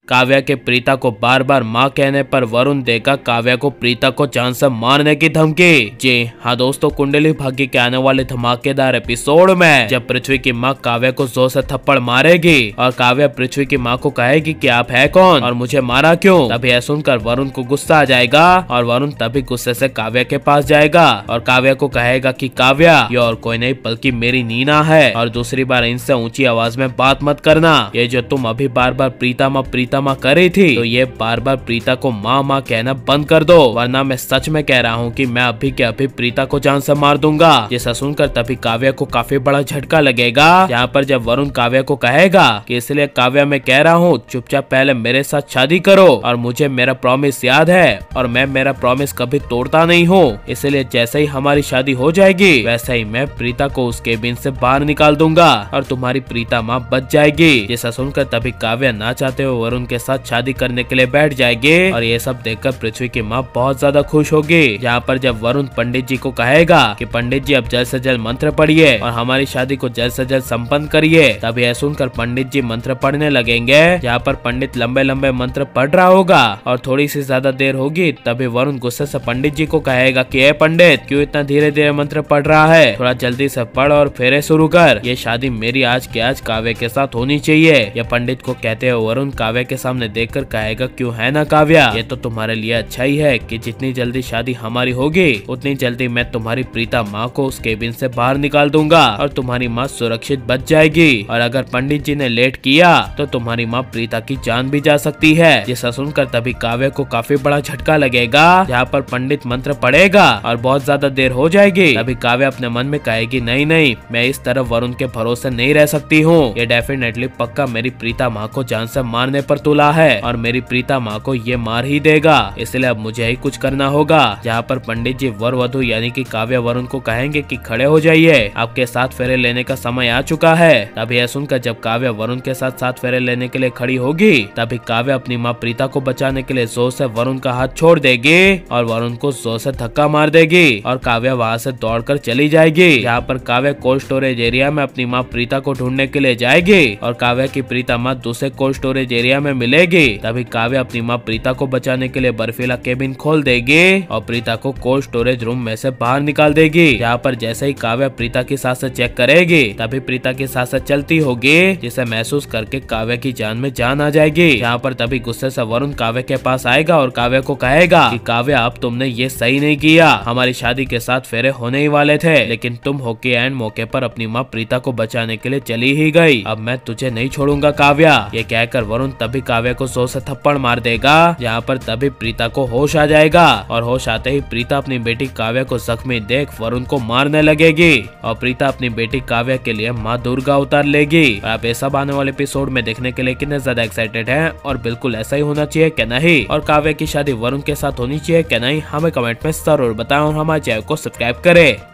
काव्या के प्रीता को बार बार माँ कहने पर वरुण देगा काव्या को प्रीता को जान से मारने की धमकी। जी हाँ दोस्तों, कुंडली भाग्य के आने वाले धमाकेदार एपिसोड में जब पृथ्वी की माँ काव्या को जोर से थप्पड़ मारेगी और काव्या पृथ्वी की माँ को कहेगी कि आप है कौन और मुझे मारा क्यों, तभी यह सुनकर वरुण को गुस्सा आ जाएगा और वरुण तभी गुस्से से काव्या के पास जाएगा और काव्या को कहेगा कि काव्या ये और कोई नहीं बल्कि मेरी नीना है और दूसरी बार इनसे ऊंची आवाज में बात मत करना। ये जो तुम अभी बार बार प्रीता माँ कर रही थी तो ये बार बार प्रीता को माँ माँ कहना बंद कर दो, वरना मैं सच में कह रहा हूँ कि मैं अभी के अभी प्रीता को जान से मार दूंगा। जैसा सुनकर तभी काव्या को काफी बड़ा झटका लगेगा, यहाँ पर जब वरुण काव्या को कहेगा कि इसलिए काव्या मैं कह रहा हूँ चुपचाप पहले मेरे साथ शादी करो और मुझे मेरा प्रॉमिस याद है और मैं मेरा प्रॉमिस कभी तोड़ता नहीं हूँ, इसलिए जैसे ही हमारी शादी हो जाएगी वैसे ही मैं प्रीता को उस केबिन से बाहर निकाल दूंगा और तुम्हारी प्रीता माँ बच जाएगी। जैसा सुनकर तभी काव्या ना चाहते हुए वरुण के साथ शादी करने के लिए बैठ जाएगी और ये सब देखकर पृथ्वी की माँ बहुत ज्यादा खुश होगी। यहाँ पर जब वरुण पंडित जी को कहेगा कि पंडित जी अब जल्द से जल्द मंत्र पढ़िए और हमारी शादी को जल्द से जल्द संपन्न करिए, तभी यह सुनकर पंडित जी मंत्र पढ़ने लगेंगे। यहाँ पर पंडित लंबे लंबे मंत्र पढ़ रहा होगा और थोड़ी सी ज्यादा देर होगी तभी वरुण गुस्से से पंडित जी को कहेगा कि ए पंडित क्यों इतना धीरे धीरे मंत्र पढ़ रहा है, थोड़ा जल्दी से पढ़ और फेरे शुरू कर, ये शादी मेरी आज के आज काव्या के साथ होनी चाहिए। यह पंडित को कहते हुए वरुण काव्या के सामने देखकर कहेगा क्यों है ना काव्या, ये तो तुम्हारे लिए अच्छा ही है कि जितनी जल्दी शादी हमारी होगी उतनी जल्दी मैं तुम्हारी प्रीता माँ को उस केबिन से बाहर निकाल दूंगा और तुम्हारी माँ सुरक्षित बच जाएगी और अगर पंडित जी ने लेट किया तो तुम्हारी माँ प्रीता की जान भी जा सकती है। जिसे सुनकर तभी काव्या को काफी बड़ा झटका लगेगा, जहाँ पर पंडित मंत्र पढ़ेगा और बहुत ज्यादा देर हो जाएगी। तभी काव्या अपने मन में कहेगी नहीं नहीं, मैं इस तरह वरुण के भरोसे नहीं रह सकती हूँ, ये डेफिनेटली पक्का मेरी प्रीता माँ को जान से मारने पर तुला है और मेरी प्रीता माँ को ये मार ही देगा, इसलिए अब मुझे ही कुछ करना होगा। जहाँ पर पंडित जी वर वधु यानी कि काव्या वरुण को कहेंगे कि खड़े हो जाइए, आपके साथ फेरे लेने का समय आ चुका है। तभी यह सुनकर जब काव्या वरुण के साथ फेरे लेने के लिए खड़ी होगी तभी काव्या अपनी माँ प्रीता को बचाने के लिए जोर से वरुण का हाथ छोड़ देगी और वरुण को जोर से धक्का मार देगी और काव्या वहाँ से दौड़कर चली जाएगी। यहाँ पर काव्या कोल्ड स्टोरेज एरिया में अपनी माँ प्रीता को ढूंढने के लिए जाएगी और काव्या की प्रीता माँ दूसरे कोल्ड स्टोरेज एरिया में मिलेगी। तभी काव्या अपनी माँ प्रीता को बचाने के लिए बर्फीला केबिन खोल देगी और प्रीता को कोल्ड स्टोरेज रूम में से बाहर निकाल देगी। यहाँ पर जैसे ही काव्या प्रीता की सांसें चेक करेगी तभी प्रीता की सांसें चलती होगी, जिसे महसूस करके काव्या की जान में जान आ जाएगी। यहाँ पर तभी गुस्से से वरुण काव्या के पास आएगा और काव्या को कहेगा कि काव्या अब तुमने ये सही नहीं किया, हमारी शादी के साथ फेरे होने ही वाले थे लेकिन तुम होके एंड मौके पर अपनी माँ प्रीता को बचाने के लिए चली ही गई, अब मैं तुझे नहीं छोड़ूंगा काव्या। ये कहकर वरुण तभी काव्या को जोर से थप्पड़ मार देगा। यहाँ पर तभी प्रीता को होश आ जाएगा और होश आते ही प्रीता अपनी बेटी काव्या को जख्मी देख वरुण को मारने लगेगी और प्रीता अपनी बेटी काव्या के लिए माँ दुर्गा उतार लेगी। आप ये सब आने वाले एपिसोड में देखने के लिए कितने ज्यादा एक्साइटेड हैं और बिल्कुल ऐसा ही होना चाहिए क्या नहीं, और काव्या की शादी वरुण के साथ होनी चाहिए क्या नहीं, हमें कमेंट में जरूर बताएं और हमारे चैनल को सब्सक्राइब करें।